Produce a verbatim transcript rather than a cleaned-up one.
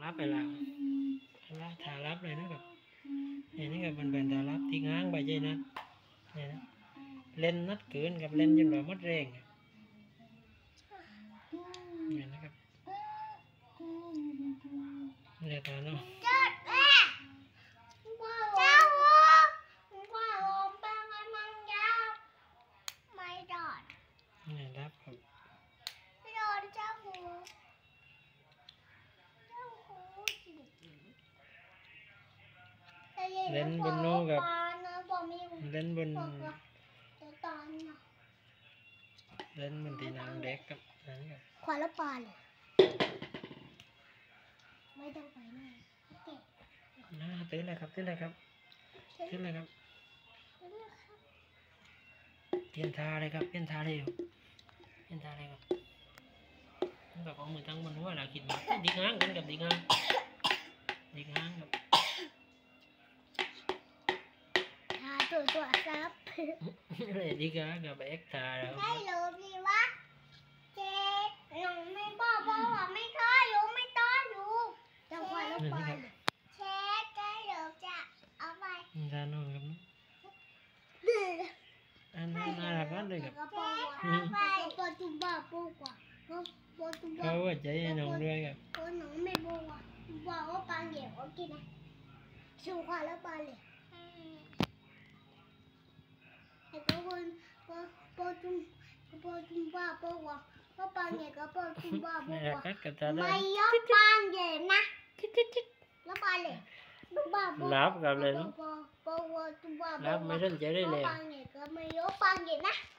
รับไปแล้วรับถ่ารับเลยนะครับนี่นี่ก็เป็นเป็นถ่ารับที่ง้างใบใจนัดนี่นะเล่นนัดเกินกับเล่นจนแบบมัดแรงนี่นะครับนี่ตาเนาะนี่รับครับเล่นบนโน้กับเล่นบนเล่นบนตีนางเด็กกับนั่นกับควายแล้วปลาเลยไม่ต้องไปแน่น่าตื่นเลยครับตื่นเลยครับตื่นเลยครับเปลี่ยนท่าเลยครับเปลี่ยนท่าเลยเปลี่ยนท่าเลยครับแบบเอามือตั้งบนหัวเราคิดว่าดีง้างกันกับดีง้างดีง้างครับท่าตัวตัวซับเลยดีง้างกับเอ็กท่าแล้วใช่หรือพี่วะเจ๊หนูไม่บอกบอกว่าไม่ต้อนอยู่ไม่ต้อนอยู่จังหวะแล้วปลาเช็ดใช่หรือจะเอาไปท่านอนครับอันนั้นน่ารักมากเลยครับปอจุบ้าปูกว่าเขาว่าใจน้องด้วยครับปอหนูไม่บอกว่าบอกว่าปลาเหยียบเขากินนะชูควายแล้วปลาเหยียบไอ้ก็คนปอปอจุปอจุบ้าปูกว่าปอปลาเหยียบก็ปอจุบ้าปูกว่าไม่ยอมปลาเหยียบนะแล้วปลาเหยียบรับกับเลยเนาะปอปอจุบ้ารับไม่สนใจได้เลยปลาเหยียบก็ไม่ยอมปลาเหยียบนะ